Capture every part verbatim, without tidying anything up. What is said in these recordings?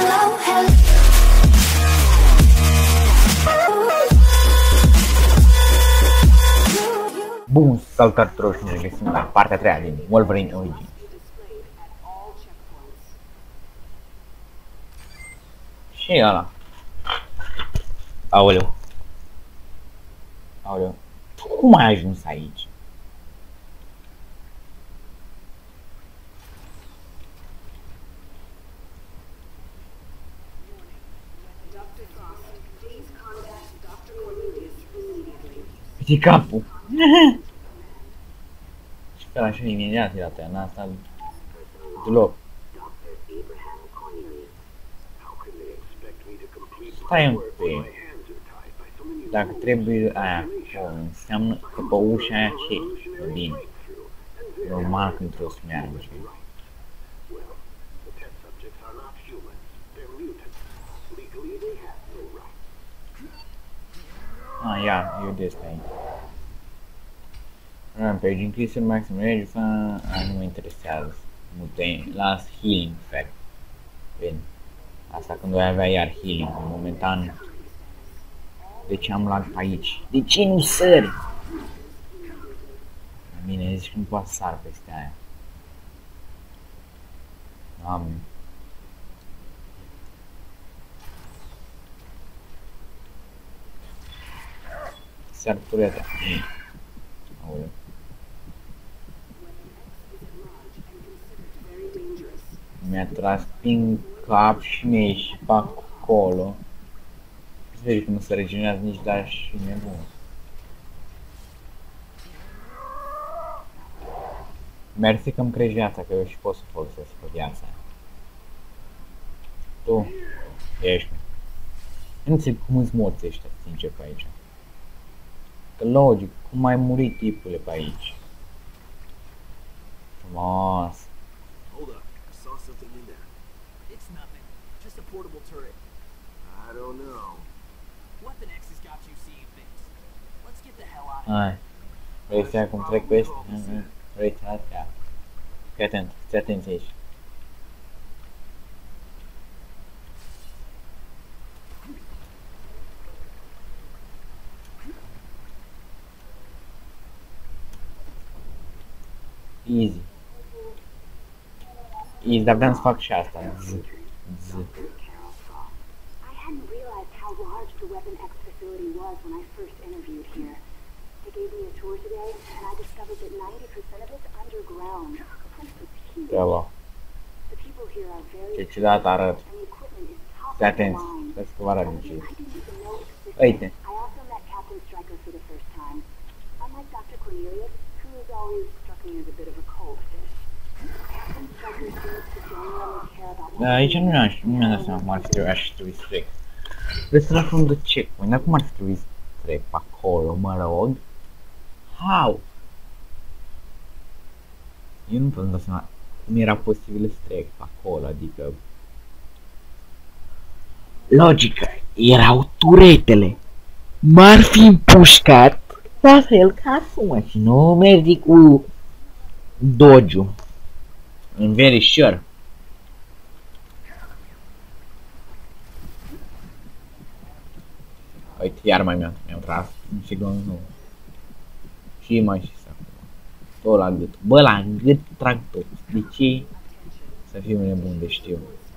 Bun, salutare tuturor și ne regăsim la partea a treia din Wolverine Origins. Și ăla. Aoleu. Aoleu. Cum ai ajuns aici? Uite capul. Și pe așa imediat era pe n-a stat deloc. Stai un pic. Dacă trebuie aia acolo, înseamnă că pe ușa aia ce? Bine. Normal când trebuie să meargă. Ah, ia, eu de asta aici. Rampage, increase your maximum range, ah, nu mă interesează. Nu te las healing effect. Bine. Asta când voi avea iar healing, momentan. De ce am luat aici? De ce nu sări? Bine, zici că nu poate să sar peste aia. Am. Sar tureta. Aoleu. Mi-a tras prin cap și mi-a ieșit pe acolo. Vezi că nu se regenerează nici dar și nebun. Mersi că îmi crești viața, că eu și pot să folosesc pe viața. Tu ești. Nu înțeleg cum îți morți ăștia, sincer, pe aici. Că logic, cum ai murit tipule pe aici? Frumos. Hai. Vrei să ia cum trec peste? Vrei să ia? Fii atent, fii atent aici. Easy. Easy, dar vreau să fac și asta. Z. Z. Bravo. Ce ciudat arăt. Stai atent, stai să vă arăt ce. Uite. Da, aici nu mi-am dat seama cum ar fi trebuit, aș fi trebuit să trec. Trebuie să lași unde checkpoint, dar cum ar fi trebuit să trec pe acolo, mă rog? How? Eu nu pot să-mi dau seama cum era posibil să trec pe acolo, adică... Logică, erau turetele. M-ar fi împușcat, la fel ca sumă și nu mergi cu dodge-ul. I'm very sure. Uite, iar mai mi-am mi tras un siglon nou. Și mai și să tot la gât. Bă, la gât trag tot. De ce? Să fiu nebun de știu.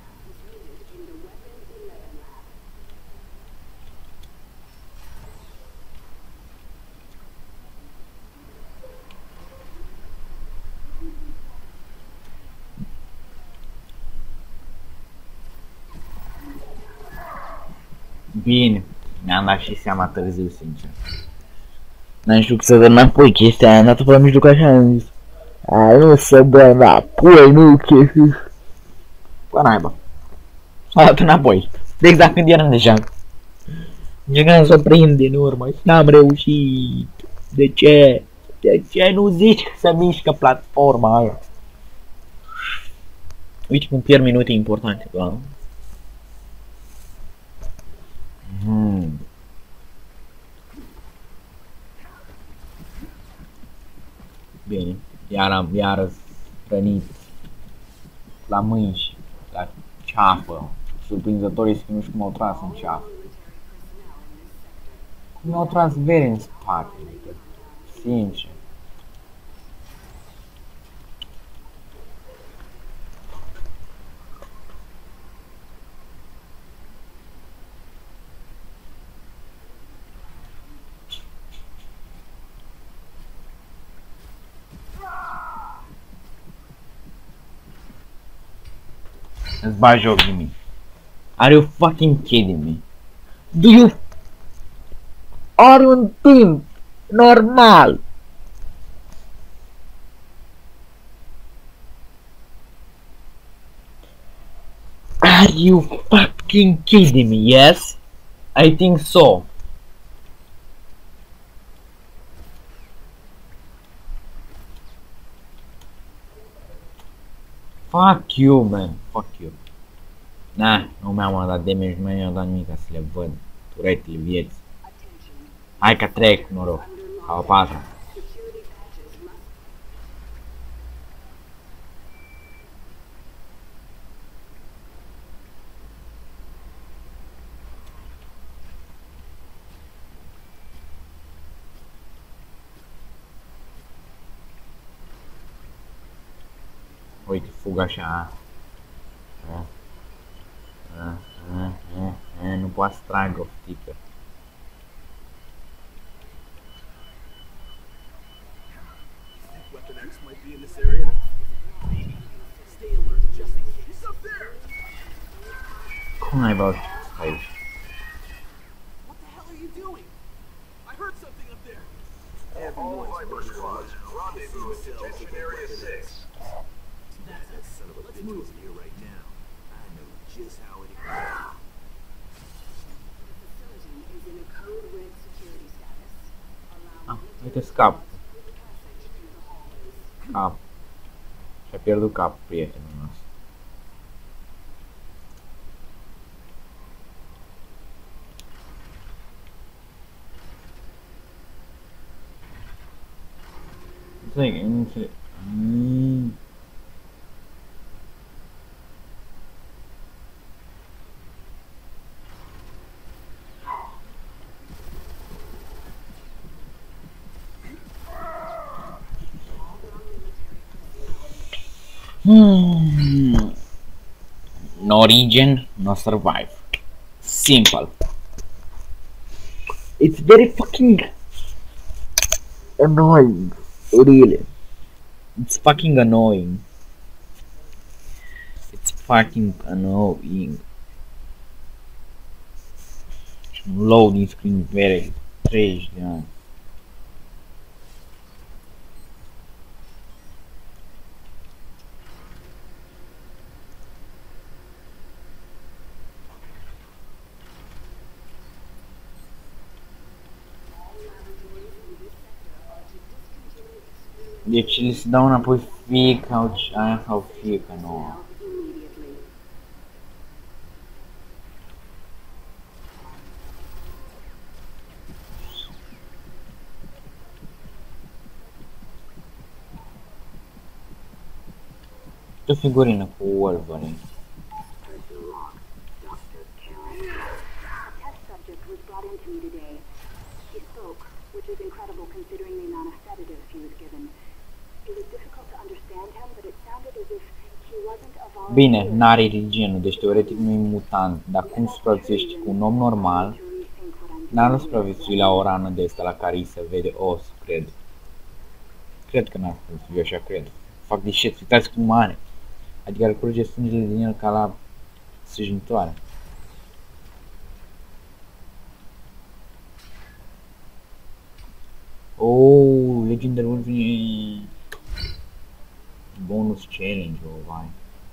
Bine, mi-am dat și seama târziu, sincer. N-am știut să dă înapoi chestia aia, am dat-o pe la mijloc așa, am zis. A, nu să bă înapoi, nu chestia. Bă, naiba. S-a dat înapoi. Exact când eram deja. Încercam să o prind din urmă și n-am reușit. De ce? De ce nu zici că se mișcă platforma aia? Uite cum pierd minute importante, da? Hmm. Bine, iar am iar rănit la mâini și la ceafă Surprinzător este că nu știu cum au tras în ceaf. Cum au tras veri în spate, sincer. Îți bagi joc de mine. Are you fucking kidding me? Do you... Are un timp normal? Are you fucking kidding me? Yes? I think so. Fuck you, man. Fuck you. Nah, nu mi-am dat damage, nu mi-am dat nimic ca să le văd. Turetele vieți. Hai că trec, noroc. Ca o patra. Uite, fug așa. A, a, a, a, a, nu poate să tragă o ftică. Cum ai băut aici? Ah, uite scap. Cap. Și-a pierdut cap prietenul nostru. Înțeleg, nu înțeleg. Mm. Hmm. No regen, no survive. Simple. It's very fucking annoying. Really. It's fucking annoying. It's fucking annoying. Loading screen very trash, yeah. Deci le se dau înapoi fie ca aia sau fie ca nouă. O figurină cu Wolverine. Bine, n-are regenul, deci teoretic nu e mutant, dar cum supraviețuiești cu un om normal, n-ar supraviețui la o rană de asta la care îi se vede os, cred. Cred că n-ar supraviețui, așa cred. Fac de shit, uitați cum are. Adică ar curge sângele din el ca la sâjnitoare. Oh, Legendary Wolverine bonus challenge, oh vai.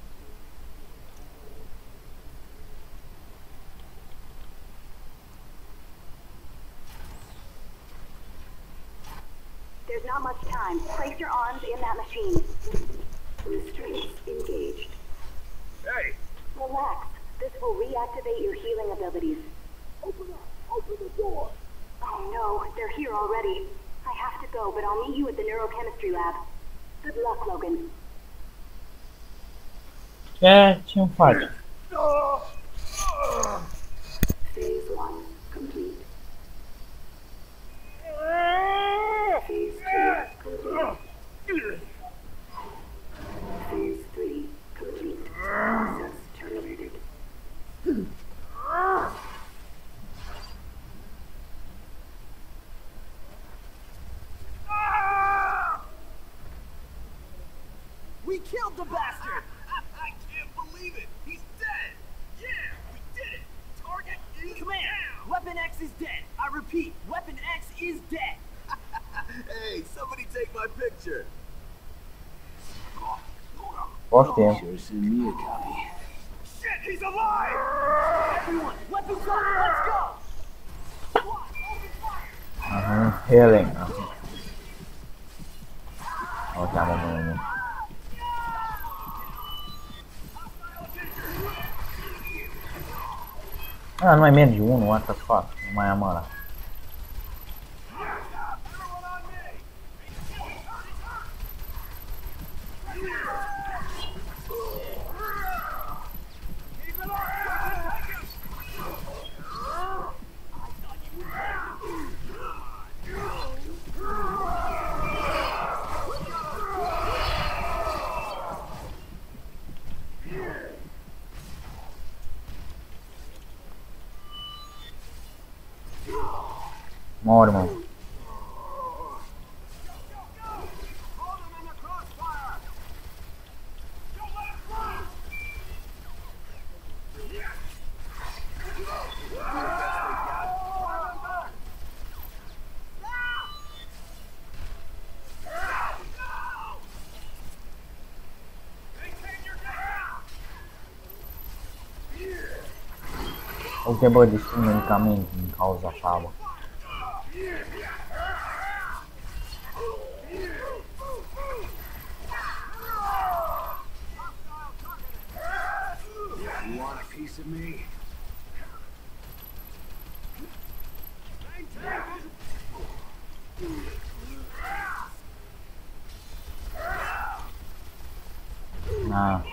There's not much time. Place your arms in that machine. Restraints engaged. Hey! Relax. This will reactivate your healing abilities. Open up! Open the door! Oh no, they're here already. I have to go, but I'll meet you at the neurochemistry lab. Good luck, Logan. Ce? Ce-mi faci? Poftim. Sure send me a copy. Shit, he's alive! Everyone, weapons up, let's go! Aham, healing. Ó, tá bom, bom, bom. Ah, não é menos de um, what the fuck? Não é a mala. Morre, mano. O quebrou de cima de caminho que causa a fala. You want a piece of me? Ah.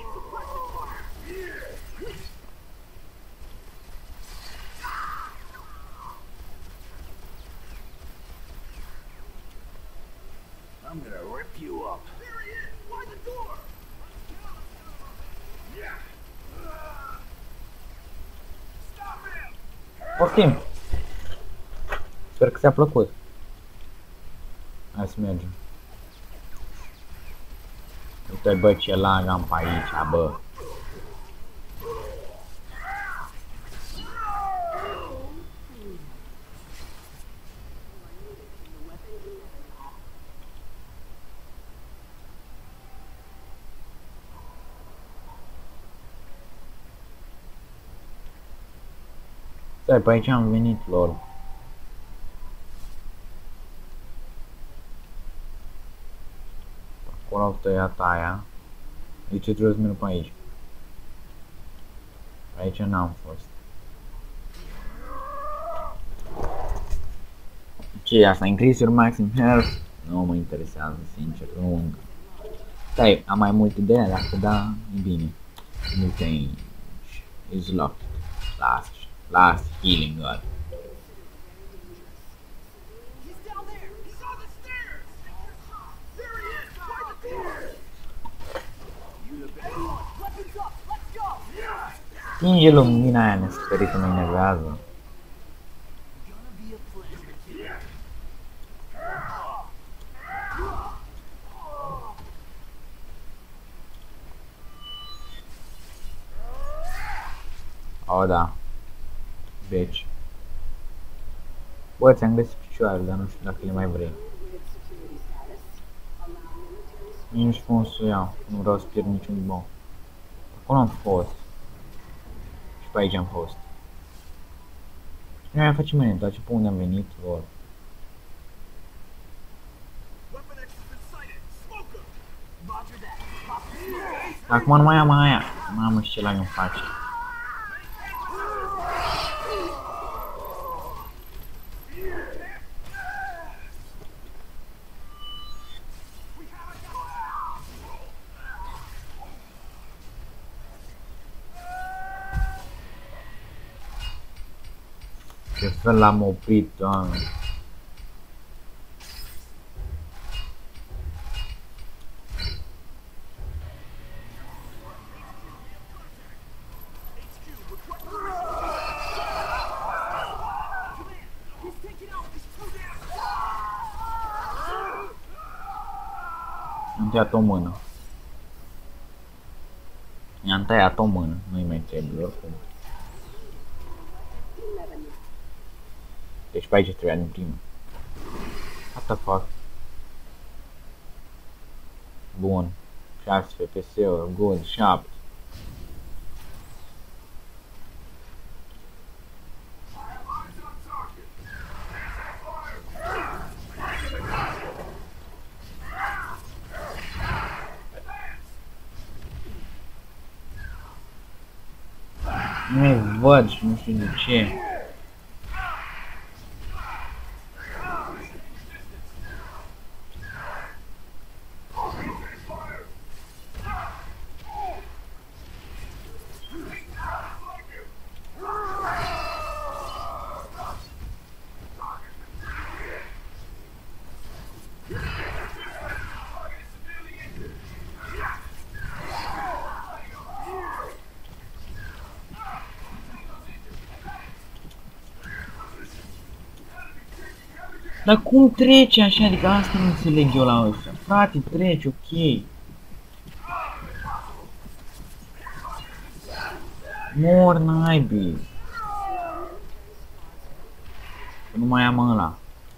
I'm gonna rip you up. There he is! By the door! Yeah! Stop him! Poftim. Sper că ți-a plăcut. Hai să mergem. Uite, bă, ce lag am pe aici, bă. Stai, pe aici am venit, lol. Acolo au tăiat aia. De ce trebuie să merg pe aici? Pe aici n-am fost. Ce e asta? Increase your maximum health? Nu mă interesează, sincer, nu încă. Stai, am mai multe de ele, dacă da, e bine. Nu change. Is locked. Last. Last healing god. He's down there! He's on the stairs! There he is! By the door! You the best. Everyone, weapons up, let's go! Stinge lumina aia nesperită, mă enervează. Gonna be a pleasure. O, da. Deci. Bă, ți-am găsit picioarele, dar nu știu dacă le mai vrei. Nici cum să o iau, nu vreau să pierd niciun bon. Acolo am fost. Și pe aici am fost. Nu mai facem mâine, dar ce pe unde am venit, vor. Weapon X has been sighted! Smoke him! Roger that. Pop the smoke. Acum nu mai am aia. Mamă, și ce la îmi face. Ce fel l-am oprit, doamne. Am tăiat o mână. I-am tăiat o mână, nu-i mai trebuie oricum. Deci pe aici trebuia din prima. What the fuck? Bun. Și șase F P S-uri, good, șapte. Nu-i văd și nu știu de ce. Dar cum trece așa? Adică asta nu înțeleg eu la ăsta. Frate, treci, ok. Mor naibii. Că nu mai am ăla.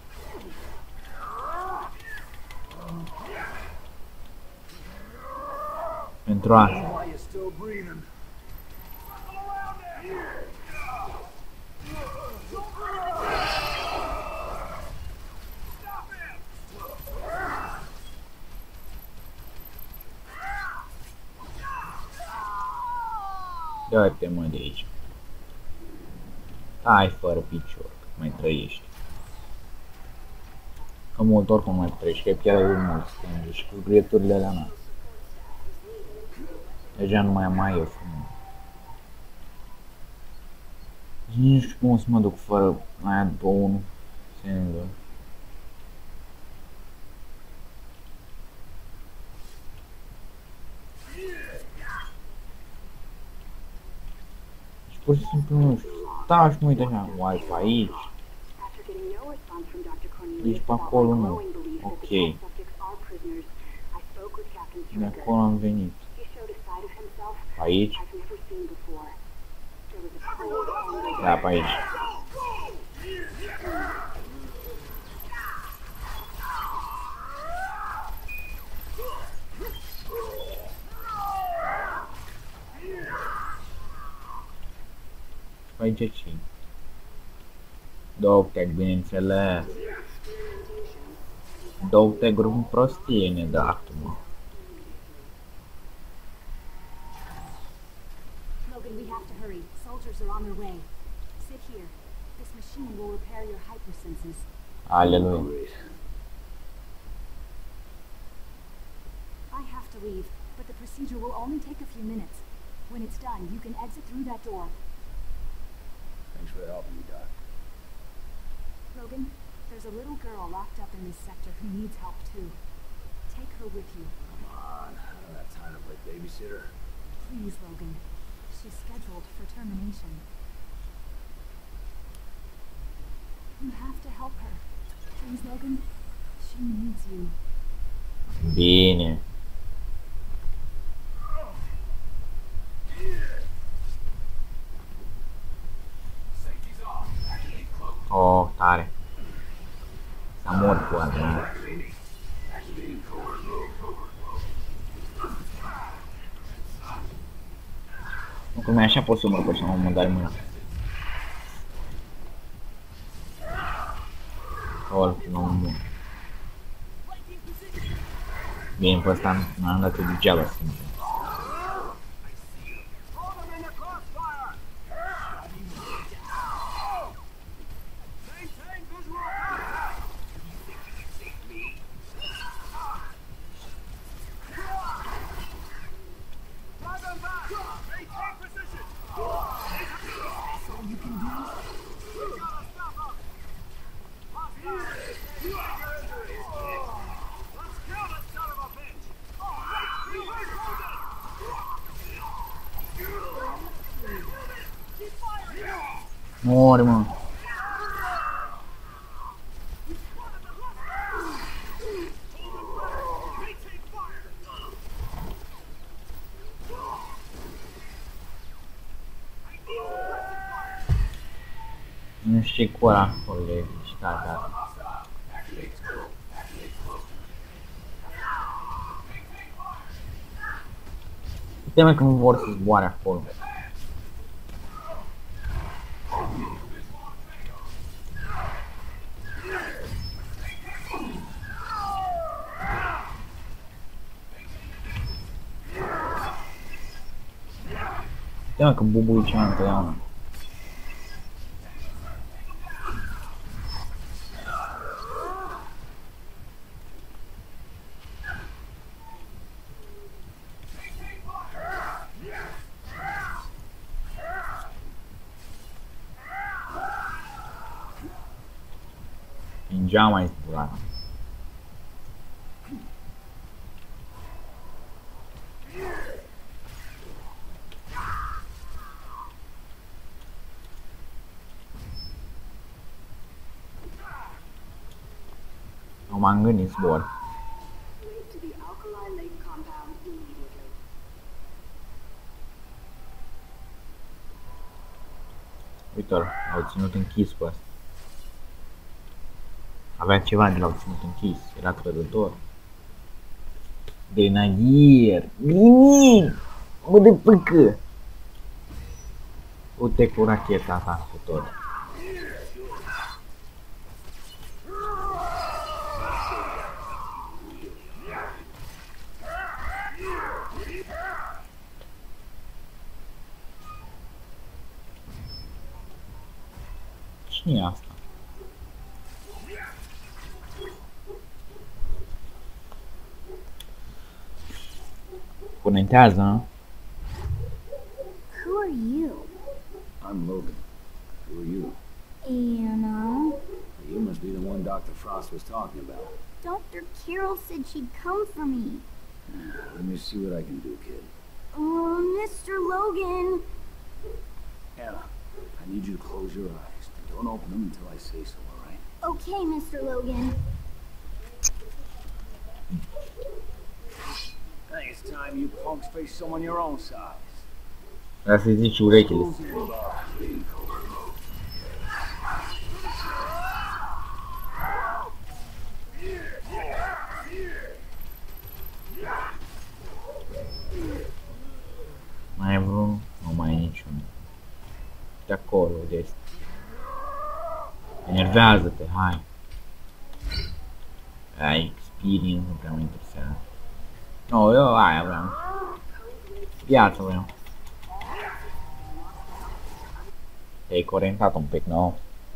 Pentru asta. Dă-te mă de aici. Stai fără picior, că mai trăiești. Că mult oricum mai trăiești, că e pielea lui mult stânge și cu grieturile alea na. Deja nu mai am mai eu frumos. Nici nu știu cum să mă duc fără aia după unul singur. Pur și simplu nu știu, stau și mă uit așa, uai pe aici, deci pe acolo nu, ok, de acolo am venit, pe aici, da, pe aici. Aici ce? Dog-tag, bineînțeles. Dog-tag-uri în prostie ne dă actul, mă. Logan, we have to hurry. Soldiers are on their way. Sit here. This machine will repair your hypersenses. Aleluia. I have to leave, but the procedure will only take a few minutes. When it's done, you can exit through that door. Thanks for helping me, Doc. Logan, there's a little girl locked up in this sector who needs help too. Take her with you. Come on, I don't have time to play babysitter. Please, Logan. She's scheduled for termination. You have to help her. Please, Logan. She needs you. Bine. Oh, tare. S-a mort cu asta. Nu, cum e așa pot să mă răpăși la un moment dat mâna. Ol, nu mă. Bine, pe ăsta n-am dat degeaba, sincer. Mori, mă. Nu știu ce cu ăla acolo de citat. Teme că nu vor să zboare acolo. Teme că bubui ceva întotdeauna. Ninja mai zburat. Nu m-am gândit zbor. Lead to the Alkali Lake compound immediately. Uite-l, l-au ținut închis pe ăsta. Avea ceva de l-au ținut închis, era trădător. Grenadier, nimic! Mă de pâcă! Uite cu racheta asta cu tot. Cine e asta? Conectează, nu? Who are you? I'm Logan. Who are you? Anna. You must be the one Doctor Frost was talking about. Doctor Carroll said she'd come for me. Let me see what I can do, kid. Oh, Mister Logan. Anna, I need you to close your eyes. Don't open them until I say so, all right? Okay, Mister Logan. I think it's time you punks face someone your own size. Vreau să-i zici urechile. Mai e vreun? Nu mai e niciun. De acolo, de este. Enervează-te, hai. Ai experience, nu prea mă interesează. No, eu aia vreau. Viață vreau. Te-ai corentat un pic, nu?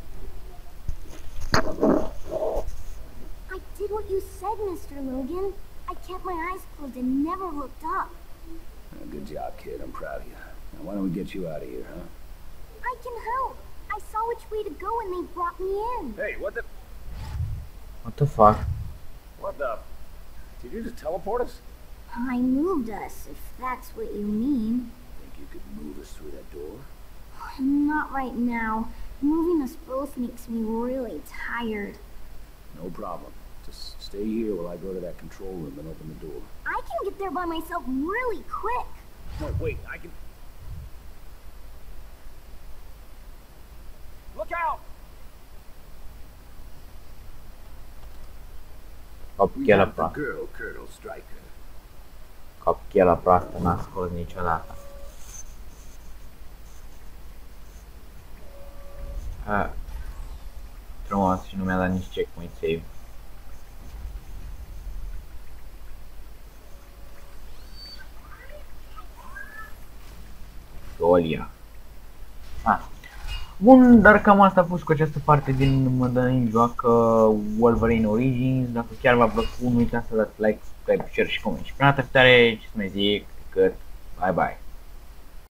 I did what you said, Mister Logan. I kept my eyes closed and never looked up. Uh, good job, kid. I'm proud of you. Now, why don't we get you out of here, huh? I can help. I saw which way to go and they brought me in. Hey, what the... What the fuck? What the... Did you just teleport us? I moved us, if that's what you mean. Think you could move us through that door? Not right now. Moving us both makes me really tired. No problem. Just stay here while I go to that control room and open the door. I can get there by myself really quick. No, wait, I can... Look out! Copchela proastă. Girl, Colonel Stryker. Copchela proastă n-a scos niciodată. Ah, frumos și nu mi-a dat nici checkpoint save. Golia. Ah. Bun, dar cam asta a fost cu această parte din Mădălin joacă Wolverine Origins. Dacă chiar v-a plăcut, nu uitați să dați like, subscribe, share și coment. Și până data viitoare, ce să mai zic, decât bye bye.